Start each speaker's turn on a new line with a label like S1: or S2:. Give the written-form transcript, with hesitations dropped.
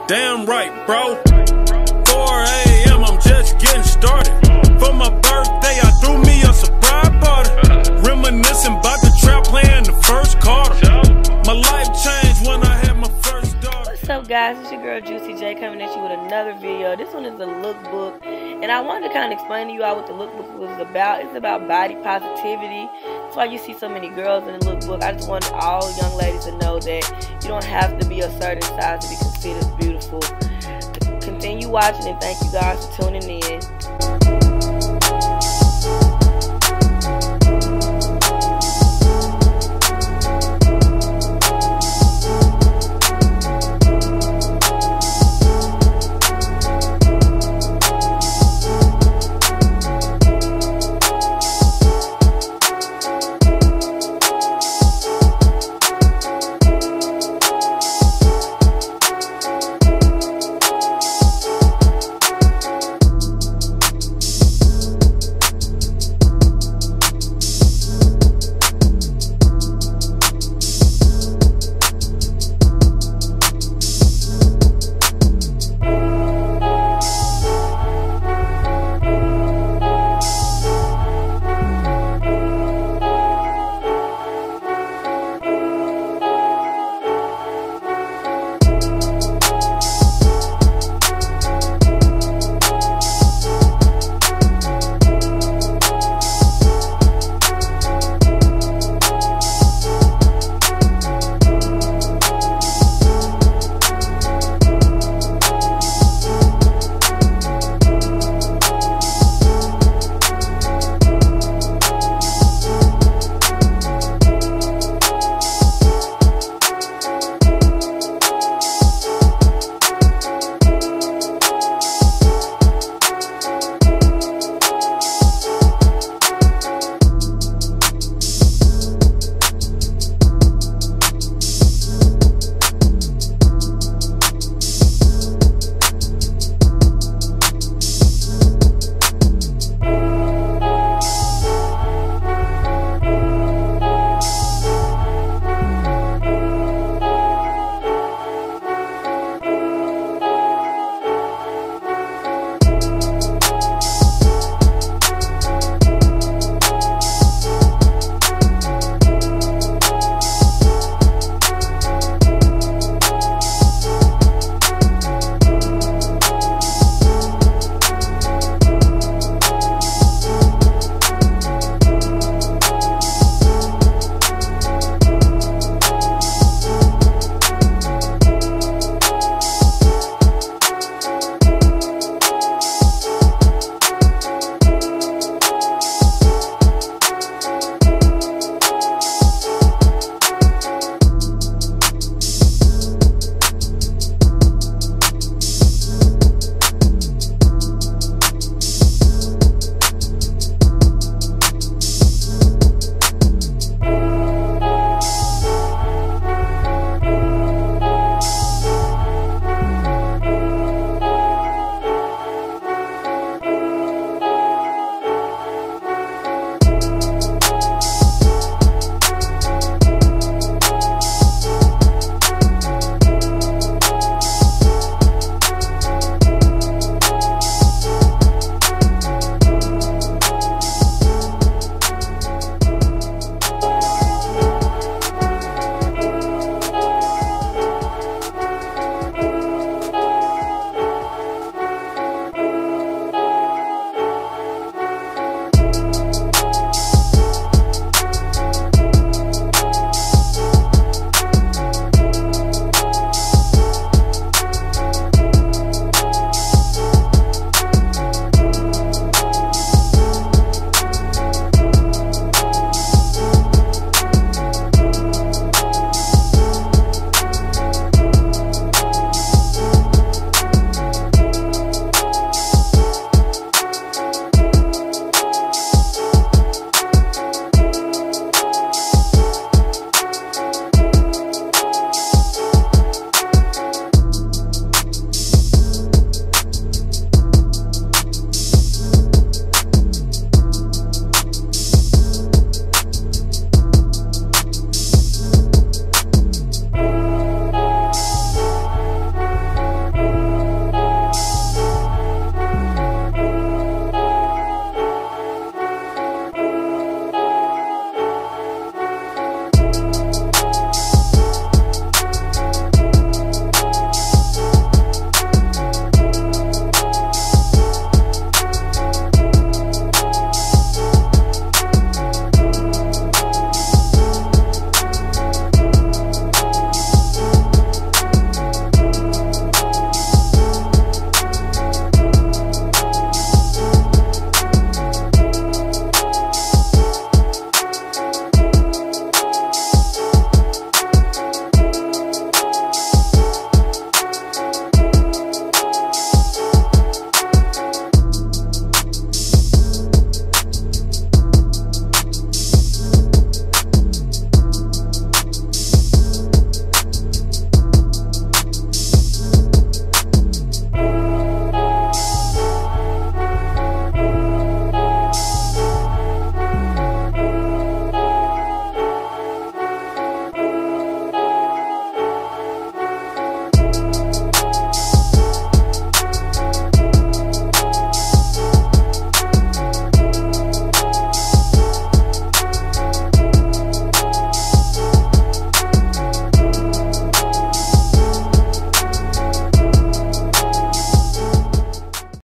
S1: Damn right, bro. 4 a.m. I'm just getting started. For my birthday, I threw me a surprise party. Reminiscing about the trap playing the first quarter. My life changed when I had my first daughter.
S2: What's up, guys? It's your girl Juicy J coming at you with another video. This one is a lookbook, and I wanted to kind of explain to you all what the lookbook was about. It's about body positivity. That's why you see so many girls in the lookbook. I just want all young ladies to know that you don't have to be a certain size to be considered beautiful. Continue watching, and thank you guys for tuning in.